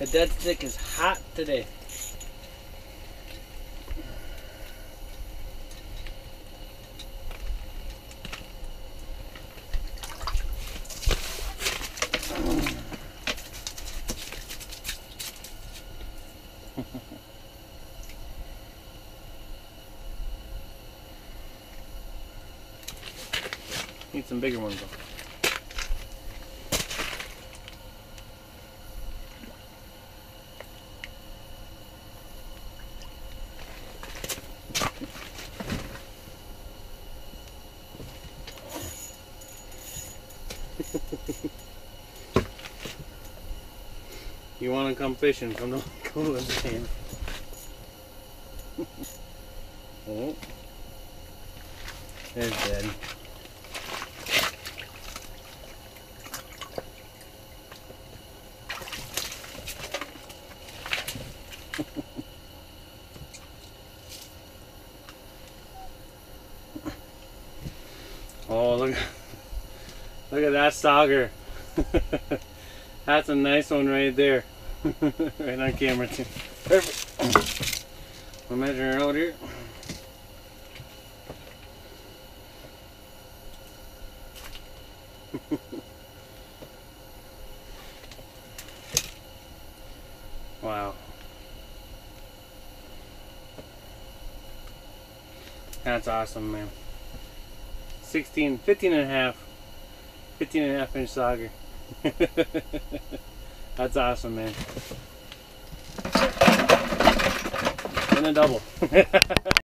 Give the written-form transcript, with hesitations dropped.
The dead stick is hot today. Need some bigger ones though. You want to come fishing? Come to the game. Oh, there's dead. Oh, look at that sauger. That's a nice one right there. Right on camera too. Perfect. I'll measure her out here. Wow. That's awesome, man. 15 and a half inch sauger. That's awesome, man. And a double.